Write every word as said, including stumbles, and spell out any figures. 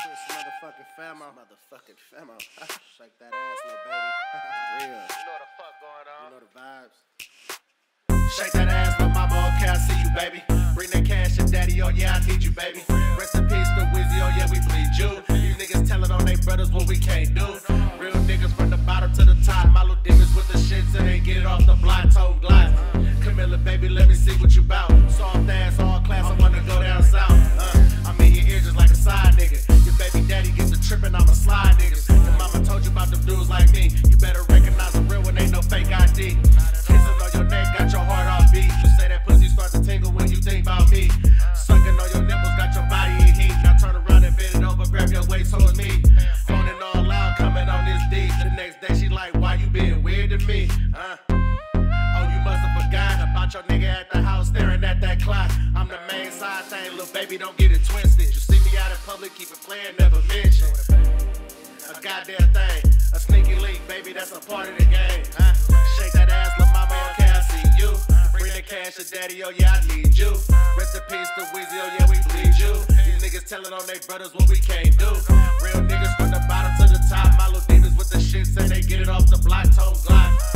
Motherfucking famo. Motherfucking famo. Shake that ass, little baby. Real. You know the fuck going on. You know the vibes. Shake that ass, little mama. Okay, I see you, baby. Bring that cash and daddy. Oh yeah, I need you, baby. Rest in peace to Wizzy. Oh yeah, we bleed you. These niggas telling on they brothers what we can't do. Real niggas from the bottom to the top. My little demons with the shit so they get it off the block. Toe glide. Camilla, baby, let me see what you bout. Soft ass, all class. I wanna go down south. Uh, I'm in your ears just like a side nigga. Your baby daddy gets the trippin', I'ma slide niggas. Your mama told you about them dudes like me. You better recognize the real one, ain't no fake I D. Kissing on your neck, got your heart off beat. You say that pussy start to tingle when you think about me. Sucking on your nipples, got your body in heat. Now turn around and bend it over, grab your waist towards me. Phoning all loud, coming on this D. The next day she like, why you being weird to me? Uh. Oh, you must have forgotten about your nigga at the house staring at that clock. I'm the main side thing, little baby, don't get it twisted. You see me out in public, keep it playing, never mention a goddamn thing. A sneaky link, baby, that's a part of the game. Uh, shake that ass, little mama, okay, I see you. Bring the cash to daddy, oh yeah, I need you. Rest in peace to Wizzy, oh yeah, we bleed you. These niggas telling on they brothers what we can't do. Real niggas from the bottom to the top. My little demons with the shit say they get it off the block, toe glide.